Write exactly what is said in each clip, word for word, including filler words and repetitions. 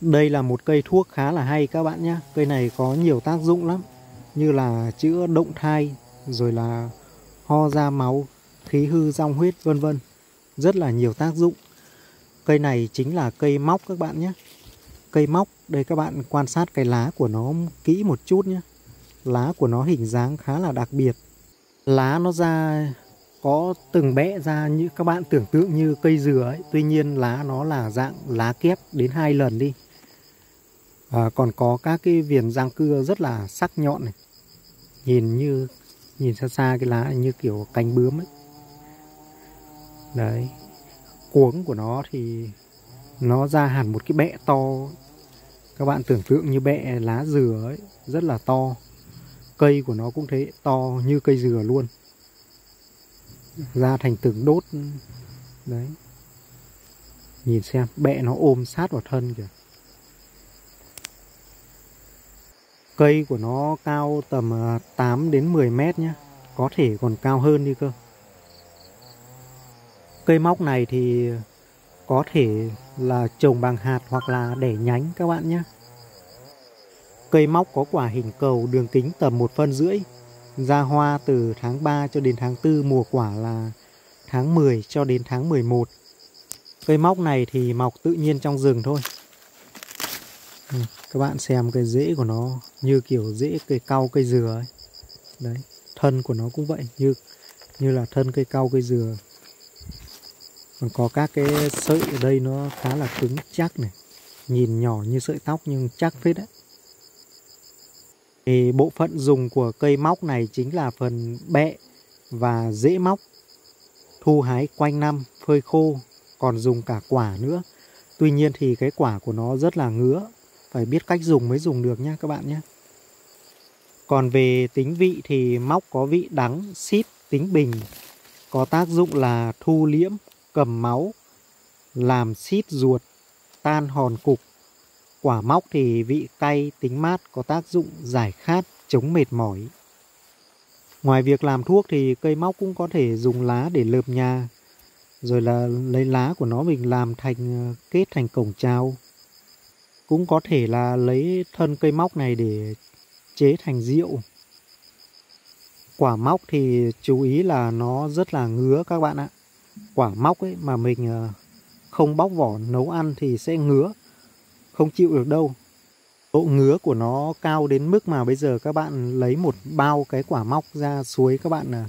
Đây là một cây thuốc khá là hay các bạn nhé. Cây này có nhiều tác dụng lắm, như là chữa động thai, rồi là ho ra máu, khí hư dong huyết vân vân. Rất là nhiều tác dụng. Cây này chính là cây móc các bạn nhé. Cây móc, đây các bạn quan sát cái lá của nó kỹ một chút nhé. Lá của nó hình dáng khá là đặc biệt. Lá nó ra có từng bẽ ra như các bạn tưởng tượng như cây dừa ấy. Tuy nhiên lá nó là dạng lá kép đến hai lần đi. À, còn có các cái viền răng cưa rất là sắc nhọn này. Nhìn như nhìn xa xa cái lá như kiểu cánh bướm ấy. Đấy. Cuống của nó thì nó ra hẳn một cái bẹ to. Các bạn tưởng tượng như bẹ lá dừa ấy, rất là to. Cây của nó cũng thế, to như cây dừa luôn. Ra thành từng đốt. Đấy. Nhìn xem, bẹ nó ôm sát vào thân kìa. Cây của nó cao tầm tám đến mười mét nhé. Có thể còn cao hơn đi cơ. Cây móc này thì có thể là trồng bằng hạt hoặc là đẻ nhánh các bạn nhé. Cây móc có quả hình cầu, đường kính tầm một phân rưỡi. Ra hoa từ tháng ba cho đến tháng tư, mùa quả là tháng mười cho đến tháng mười một. Cây móc này thì mọc tự nhiên trong rừng thôi. Các bạn xem cái rễ của nó như kiểu rễ cây cau cây dừa ấy. Đấy, thân của nó cũng vậy, như như là thân cây cau cây dừa. Còn có các cái sợi ở đây nó khá là cứng chắc này. Nhìn nhỏ như sợi tóc nhưng chắc phết đấy. Thì bộ phận dùng của cây móc này chính là phần bẹ và rễ móc. Thu hái quanh năm, phơi khô, còn dùng cả quả nữa. Tuy nhiên thì cái quả của nó rất là ngứa. Phải biết cách dùng mới dùng được nhé các bạn nhé. Còn về tính vị thì móc có vị đắng, xít, tính bình. Có tác dụng là thu liễm, cầm máu, làm xít ruột, tan hòn cục. Quả móc thì vị cay, tính mát, có tác dụng giải khát, chống mệt mỏi. Ngoài việc làm thuốc thì cây móc cũng có thể dùng lá để lợp nhà. Rồi là lấy lá của nó mình làm thành kết thành cổng chào. Cũng có thể là lấy thân cây móc này để chế thành rượu. Quả móc thì chú ý là nó rất là ngứa các bạn ạ. Quả móc ấy mà mình không bóc vỏ nấu ăn thì sẽ ngứa. Không chịu được đâu. Độ ngứa của nó cao đến mức mà bây giờ các bạn lấy một bao cái quả móc ra suối, các bạn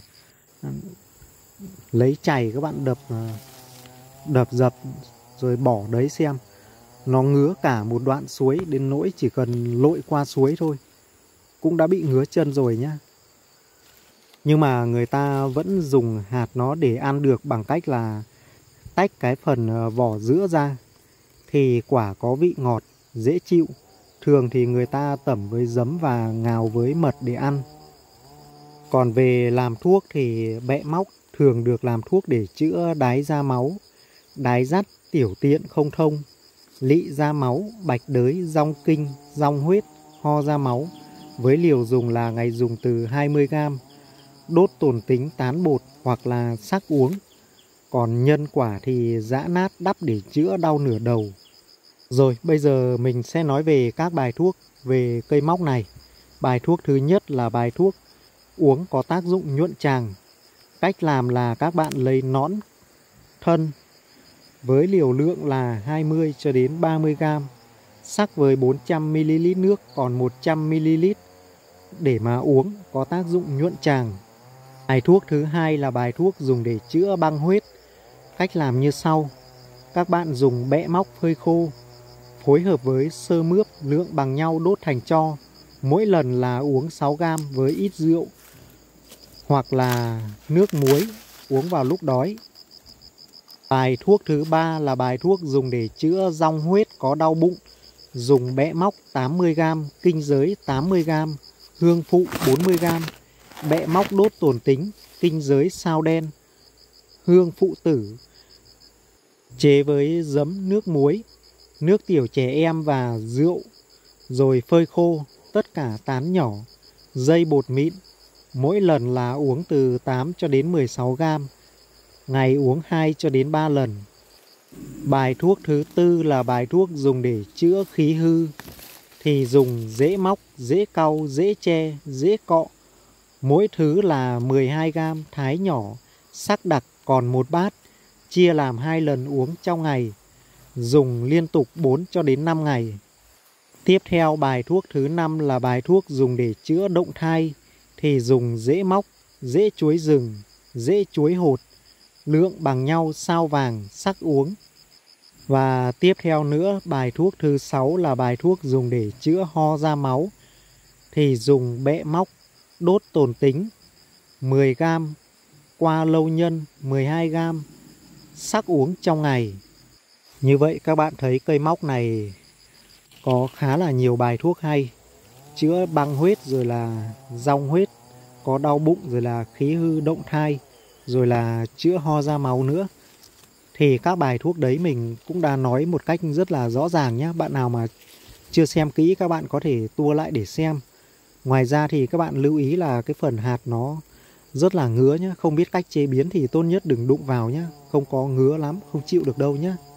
lấy chày các bạn đập đập dập rồi bỏ đấy xem. Nó ngứa cả một đoạn suối, đến nỗi chỉ cần lội qua suối thôi cũng đã bị ngứa chân rồi nhá. Nhưng mà người ta vẫn dùng hạt nó để ăn được bằng cách là tách cái phần vỏ giữa ra. Thì quả có vị ngọt, dễ chịu. Thường thì người ta tẩm với giấm và ngào với mật để ăn. Còn về làm thuốc thì bẹ móc thường được làm thuốc để chữa đái ra máu, đái dắt, tiểu tiện không thông, lị ra máu, bạch đới, dong kinh, dong huyết, ho ra máu. Với liều dùng là ngày dùng từ hai mươi gam, đốt tồn tính tán bột hoặc là sắc uống. Còn nhân quả thì giã nát đắp để chữa đau nửa đầu. Rồi bây giờ mình sẽ nói về các bài thuốc về cây móc này. Bài thuốc thứ nhất là bài thuốc uống có tác dụng nhuận tràng. Cách làm là các bạn lấy nõn thân với liều lượng là hai mươi cho đến ba mươi gam, sắc với bốn trăm mi li lít nước còn một trăm mi li lít để mà uống, có tác dụng nhuận tràng. Bài thuốc thứ hai là bài thuốc dùng để chữa băng huyết. Cách làm như sau. Các bạn dùng bẹ móc phơi khô, phối hợp với sơ mướp lượng bằng nhau đốt thành tro. Mỗi lần là uống sáu gam với ít rượu hoặc là nước muối, uống vào lúc đói. Bài thuốc thứ ba là bài thuốc dùng để chữa dong huyết có đau bụng. Dùng bẹ móc tám mươi gam, kinh giới tám mươi gam, hương phụ bốn mươi gam, bẹ móc đốt tồn tính, kinh giới sao đen, hương phụ tử. Chế với giấm, nước muối, nước tiểu trẻ em và rượu. Rồi phơi khô, tất cả tán nhỏ, dây bột mịn. Mỗi lần là uống từ tám cho đến mười sáu gam. Ngày uống hai cho đến ba lần. Bài thuốc thứ tư là bài thuốc dùng để chữa khí hư, thì dùng dễ móc, dễ cau, dễ tre, dễ cọ. Mỗi thứ là mười hai gam, thái nhỏ, sắc đặc còn một bát, chia làm hai lần uống trong ngày, dùng liên tục bốn cho đến năm ngày. Tiếp theo bài thuốc thứ năm là bài thuốc dùng để chữa động thai, thì dùng dễ móc, dễ chuối rừng, dễ chuối hột, lượng bằng nhau sao vàng, sắc uống. Và tiếp theo nữa, bài thuốc thứ sáu là bài thuốc dùng để chữa ho ra máu, thì dùng bẹ móc, đốt tồn tính, mười gam, qua lâu nhân mười hai gam, sắc uống trong ngày. Như vậy các bạn thấy cây móc này có khá là nhiều bài thuốc hay, chữa băng huyết rồi là dong huyết, có đau bụng rồi là khí hư động thai, rồi là chữa ho ra máu nữa. Thì các bài thuốc đấy mình cũng đã nói một cách rất là rõ ràng nhé. Bạn nào mà chưa xem kỹ các bạn có thể tua lại để xem. Ngoài ra thì các bạn lưu ý là cái phần hạt nó rất là ngứa nhé. Không biết cách chế biến thì tốt nhất đừng đụng vào nhé. Không có ngứa lắm, không chịu được đâu nhé.